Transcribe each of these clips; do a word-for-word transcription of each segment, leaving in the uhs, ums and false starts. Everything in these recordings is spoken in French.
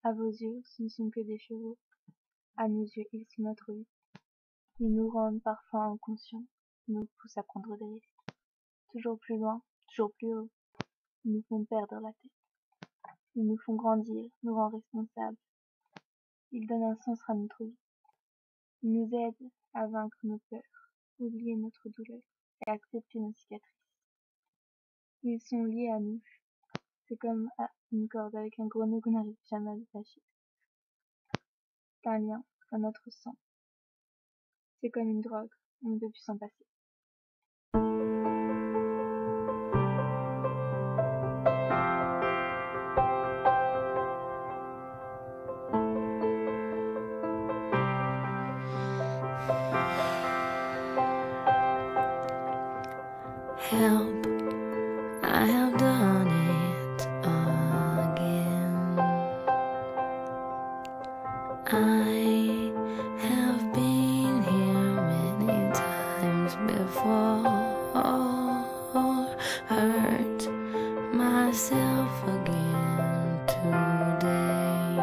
À vos yeux, ce ne sont que des chevaux. À nos yeux, ils sont notre vie. Ils nous rendent parfois inconscients, nous poussent à prendre des risques. Toujours plus loin, toujours plus haut. Ils nous font perdre la tête. Ils nous font grandir, nous rendent responsables. Ils donnent un sens à notre vie. Ils nous aident à vaincre nos peurs, oublier notre douleur et accepter nos cicatrices. Ils sont liés à nous. C'est comme une corde avec un gros nœud qu'on n'arrive jamais à détacher. C'est un lien dans notre sang. C'est comme une drogue, on ne peut plus s'en passer. Help, I have done it again. I have been here many times before, hurt myself again today.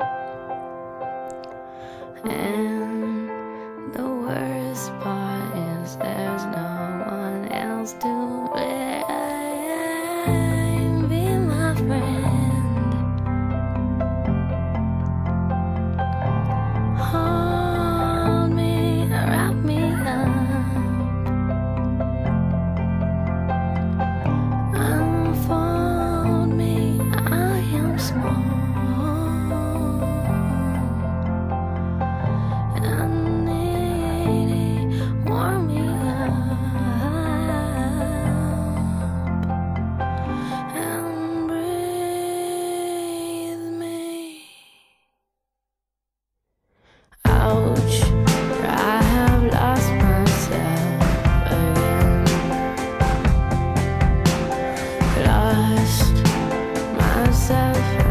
And the worst part is there's no one else to blame. Be my friend, hold me, wrap me up, unfold me, I am small. Ouch, I have lost myself again. Lost myself